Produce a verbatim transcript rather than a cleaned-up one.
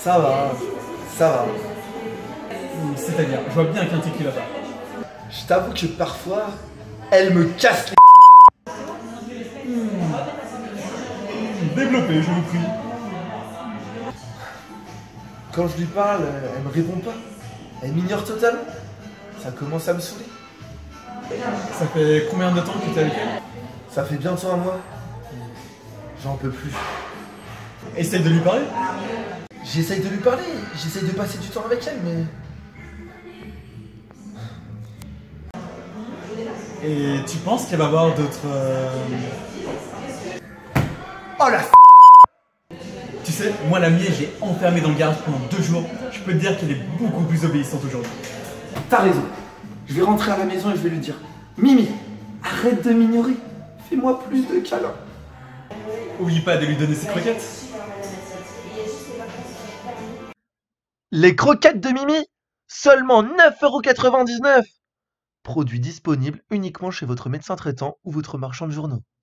Ça va, ça va. C'est-à-dire, je vois bien qu'un truc qui va pas. Je t'avoue que parfois, elle me casse les... Développez, je vous prie. Quand je lui parle, elle me répond pas. Elle m'ignore totalement. Ça commence à me saouler. Ça fait combien de temps que tu es avec elle? Ça fait bientôt un mois. J'en peux plus. Essaye de lui parler. J'essaye de lui parler, j'essaye de passer du temps avec elle, mais... Et tu penses qu'elle va avoir d'autres... Euh... Oh la f... Tu sais, moi la mienne, je l'ai enfermée dans le garage pendant deux jours. Je peux te dire qu'elle est beaucoup plus obéissante aujourd'hui. T'as raison. Je vais rentrer à la maison et je vais lui dire: Mimi, arrête de m'ignorer. Fais-moi plus de câlins. Oublie pas de lui donner ses croquettes. Les croquettes de Mimi, seulement neuf euros quatre-vingt-dix-neuf. Produit disponible uniquement chez votre médecin traitant ou votre marchand de journaux.